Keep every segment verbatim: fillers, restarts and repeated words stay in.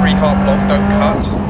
three half long, don't cut.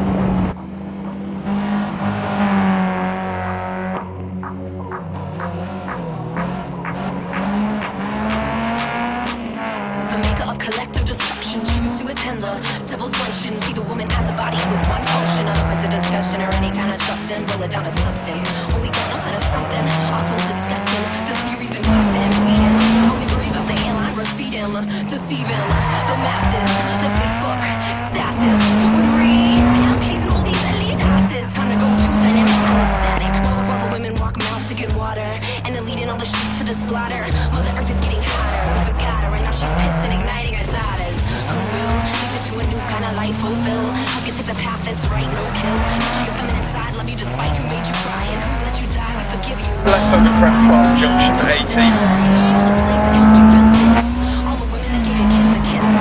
Collective destruction, choose to attend the devil's luncheon. See the woman as a body with one function. Open to discussion or any kind of trust in. Boil it down to substance. Well, we got nothing or something awful disgusting. The theory's been busting and bleeding. Only worry about the airline receding, deceiving the masses. The Facebook status would read, I am pleasing all these elite asses. Time to go too dynamic from the static. While the women walk miles to get water, and they're leading all the sheep to the slaughter. Mother Earth is getting hotter. We forgot her and now she's pissed and igniting her daughters. Who will lead you to a new kind of life fulfill? Help you take the path that's right, no kill. Make sure you're feminine side, love you despite who made you cry and who let you die. We forgive you. Left over press past junction eighty. All the slaves that helped you build this. All the women that gave your kids a kiss.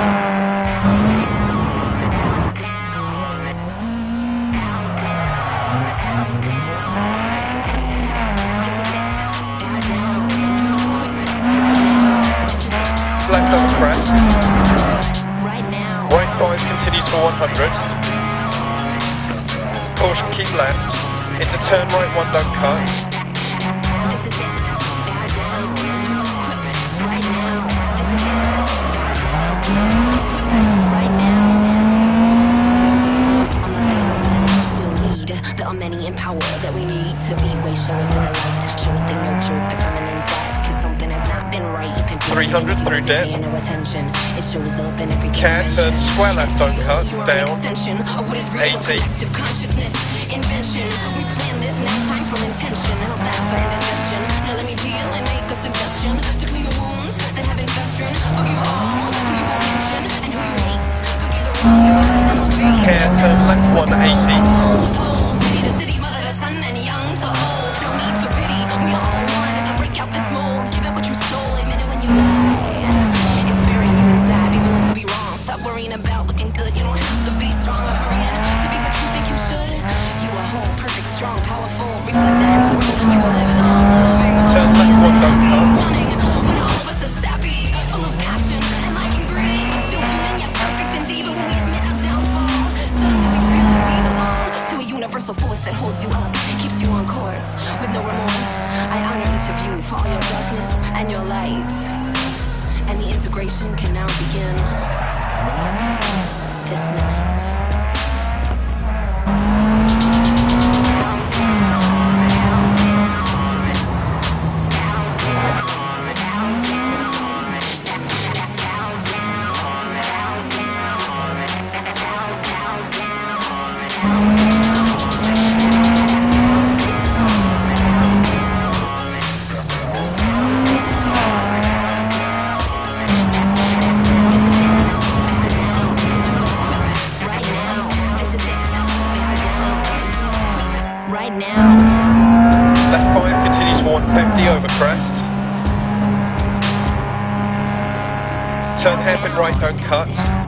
This is it. Bow down and you must quit. This is it. Left over crest. Right now. Right five continues for one hundred. Caution, keep left. It's a turn right one, don't cut. This is it. Bow down and you must quit. Right now. This is it. Bow down and you must quit. Right now. I'm not saying no one will lead. There are many in power that we need to be. Way show us to the light. Show us they nurtured the feminine side. Cause something has not been right. You can feel three hundred it. through dip. Paying no attention. It shows up in every Can turn square left, don't cut. Down. Extension of what is real, eighty. collective consciousness, invention. We plan this now, time for intention. How's that for indigestion? Now let me deal and make a suggestion to clean the wounds that have been festering. Forgive all who you won't mention and who you hate. Forgive the wrong you will elevate. Can turn left one eighty. City to city, mother to son, and young to old. No need for pity, we are all one. Break out this mold, give out what you stole. Admit it when you lie. It's burying you inside, be willing to be wrong. Stop worrying about looking good, you don't have to be strong or hurrying to be what you think you should. You are whole, perfect, strong, powerful. Reflect that in the world you are living on. Turn left one, don't cut. Stunning, when all of us are sappy, full of passion and lacking greed. Still human yet perfect indeed, but when we admit our downfall, suddenly we feel that we belong to a universal force that holds you up, keeps you on course with no remorse. I honor each of you for all your darkness and your light. And the integration can now begin this night. Right now. Left five continues for one fifty over crest. Turn hairpin right, don't cut.